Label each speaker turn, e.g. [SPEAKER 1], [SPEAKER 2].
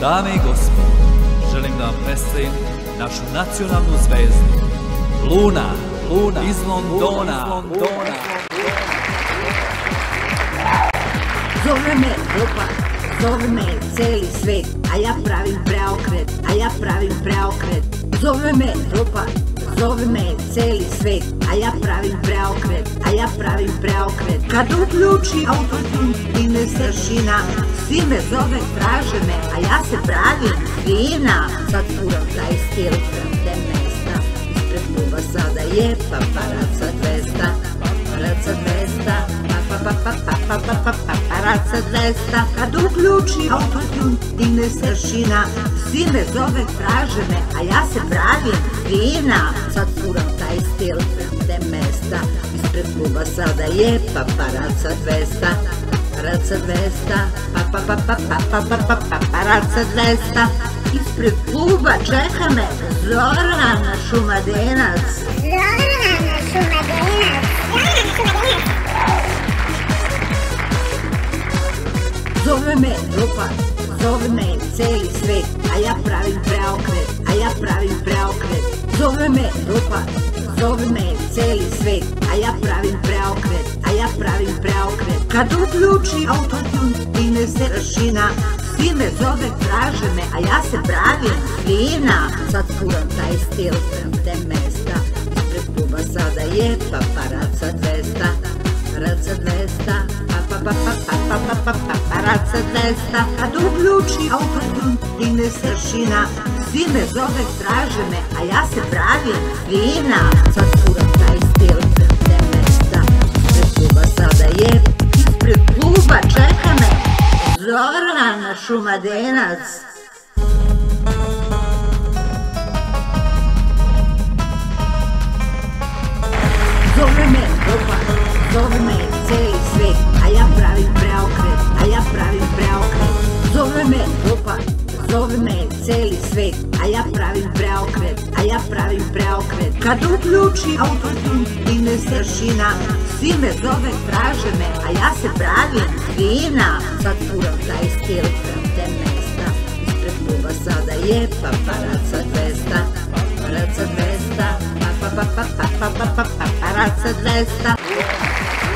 [SPEAKER 1] Dame i gospodo, želim da vam predstavim našu nacionalnu zvezdu, Luna iz Londona.
[SPEAKER 2] Zove me Evropa, zove me celi svet, a ja pravim preokret. Zove me Evropa, zove me celi svet, a ja pravim preokret. Kad uključi autotune digne se šina, svi me zove, traže me, a ja se pravim fina. Sad furam taj stil, pravde mesta, ispred kluba sada je Paparaca 200. Paparaca 200. Kad uključi autotune digne se šina, svi me zove, traže me, a ja se pravim fina. Sad furam taj stil, pravde mesta, ispred kluba sada je Paparaca 200. Paparaca 200. Ispred kluba čeka me Zorana Šumadenac. Zove me Evropa, zove me celi svet, a ja pravim preokret. Zove me Evropa, zove me celi svet, a ja pravim preokret. Kad uključi autotune digne se šina, svi me zove, traže me, a ja se pravim fina. Sad furam taj stil, pravde mesta, ispred kluba sada je Paparaca 200. Paparaca 200. Kad uključi autotune digne se šina, svi me zove, traže me, a ja se pravim fina. Sad furam taj stil, pravde mesta, ispred kluba sada je, ispred kluba čeka me Zorana Šumadenac. Zove me Evropa, zove me celi svet, a ja pravim preokret. Zove me Evropa, zove me celi svet, a ja pravim preokret. Kad uključi autotune digne se šina, svi me zove, traže me, a ja se pravim fina. Sad furam taj stil, pravde mesta, ispred kluba sada je Paparaca 200. Paparaca 200.